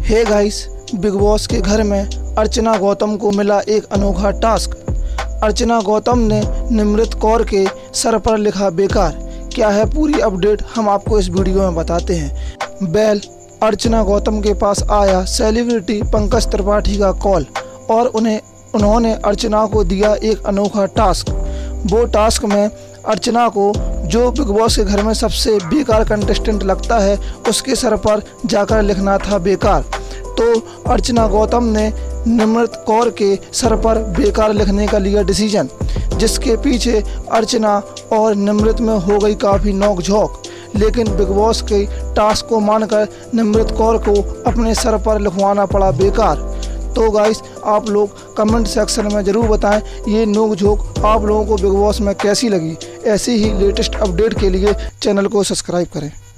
Hey guys, big boss के घर में अर्चना गौतम को मिला एक अनोखा टास्क। अर्चना गौतम ने निमृत कौर के सर पर लिखा बेकार। क्या है पूरी अपडेट, हम आपको इस वीडियो में बताते हैं। अर्चना गौतम के पास आया सेलिब्रिटी पंकज त्रिपाठी का कॉल और उन्होंने अर्चना को दिया एक अनोखा टास्क। वो टास्क में अर्चना को जो बिग बॉस के घर में सबसे बेकार कंटेस्टेंट लगता है उसके सर पर जाकर लिखना था बेकार। तो अर्चना गौतम ने निमृत कौर के सर पर बेकार लिखने का लिया डिसीजन, जिसके पीछे अर्चना और निमृत में हो गई काफ़ी नोक-झोंक। लेकिन बिग बॉस के टास्क को मानकर निमृत कौर को अपने सर पर लिखवाना पड़ा बेकार। तो गाइस, आप लोग कमेंट सेक्शन में ज़रूर बताएं ये नोक-झोंक आप लोगों को बिग बॉस में कैसी लगी। ऐसी ही लेटेस्ट अपडेट के लिए चैनल को सब्सक्राइब करें।